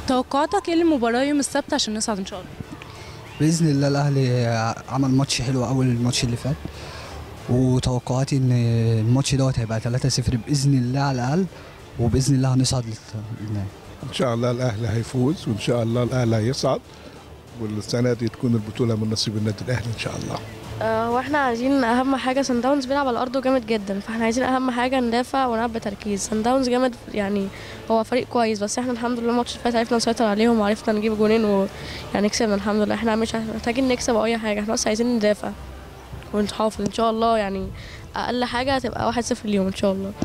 توقعاتك ايه للمباراة يوم السبت عشان نصعد ان شاء الله؟ بإذن الله الأهلي عمل ماتش حلو أول الماتش اللي فات، وتوقعاتي إن الماتش دوت هيبقى 3-0 بإذن الله على الأقل، وبإذن الله هنصعد للنهائي. إن شاء الله الأهلي هيفوز، وإن شاء الله الأهلي هيصعد، والسنة دي تكون البطولة من نصيب النادي الأهلي إن شاء الله. واحنا عايزين اهم حاجه. سان داونز بيلعب على ارضه جامد جدا، فاحنا عايزين اهم حاجه ندافع ونلعب بتركيز. سان داونز جامد يعني، هو فريق كويس، بس احنا الحمد لله الماتش اللي فات عرفنا نسيطر عليهم وعرفنا نجيب جونين ويعني كسبنا الحمد لله. احنا مش محتاجين نكسب او اي حاجه، احنا بس عايزين ندافع ونحافظ ان شاء الله. يعني اقل حاجه هتبقى 1-0 اليوم ان شاء الله.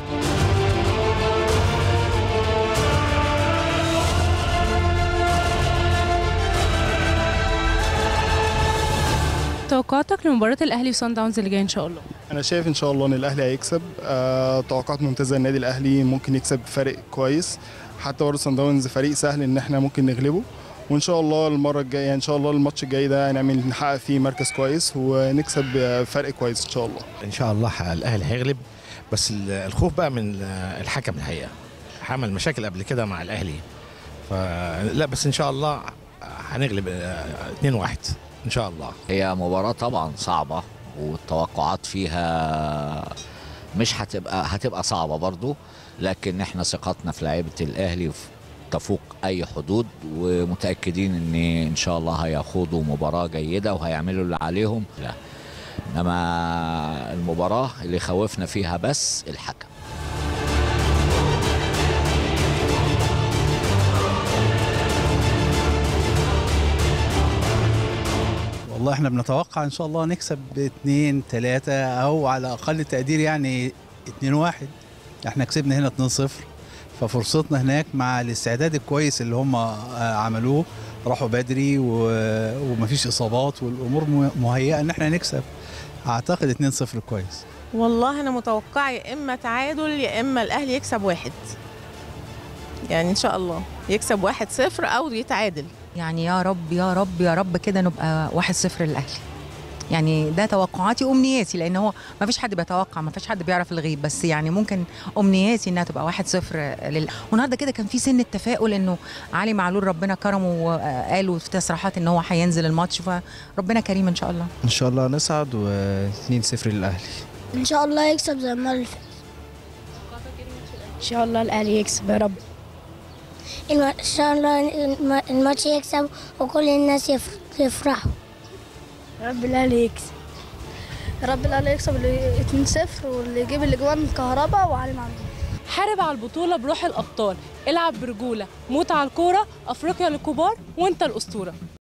توقعاتك لمباراة الاهلي وصن داونز اللي جاي ان شاء الله؟ انا شايف ان شاء الله ان الاهلي هيكسب. توقعات ممتازه، النادي الاهلي ممكن يكسب بفرق كويس، حتى برضه صن داونز فريق سهل ان احنا ممكن نغلبه. وان شاء الله المره الجايه ان شاء الله الماتش الجاي ده نحقق فيه مركز كويس ونكسب بفرق كويس ان شاء الله. ان شاء الله الاهلي هيغلب، بس الخوف بقى من الحكم الحقيقه، عمل مشاكل قبل كده مع الاهلي، فلا بس ان شاء الله هنغلب 2-1 ان شاء الله. هي مباراة طبعا صعبة، والتوقعات فيها مش هتبقى صعبة برضو، لكن احنا ثقتنا في لعيبة الاهلي تفوق اي حدود، ومتأكدين ان شاء الله هيخوضوا مباراة جيدة وهيعملوا اللي عليهم. لا، انما المباراة اللي خوفنا فيها بس الحكم. والله احنا بنتوقع ان شاء الله نكسب 2-3 او على اقل تقدير يعني 2-1. احنا كسبنا هنا 2-0، ففرصتنا هناك مع الاستعداد الكويس اللي هم عملوه، راحوا بدري ومفيش اصابات والامور مهيئه ان احنا نكسب. اعتقد 2-0 كويس. والله انا متوقعه يا اما تعادل يا اما الاهلي يكسب 1، يعني ان شاء الله يكسب 1-0 او يتعادل. يعني يا رب يا رب يا رب كده نبقى 1-0 للاهلي. يعني ده توقعاتي وامنياتي، لان هو ما فيش حد بيتوقع، ما فيش حد بيعرف الغيب، بس يعني ممكن امنياتي انها تبقى 1-0 والنهارده كده كان في سن التفاؤل انه علي معلول ربنا كرمه وقالوا في تصريحات ان هو هينزل الماتش، فربنا كريم ان شاء الله. ان شاء الله نصعد و2-0 للاهلي. ان شاء الله يكسب زي المره اللي فاتت. ان شاء الله الاهلي يكسب يا رب. ان شاء الله الماتش يكسب وكل الناس يفرحوا. يا رب الاهلي يكسب. يا رب الاهلي يكسب 2-0، واللي يجيب الاجوان كهربا وعلي معلول. حارب على البطولة بروح الابطال، العب برجولة، موت على الكورة، افريقيا للكبار وانت الاسطورة.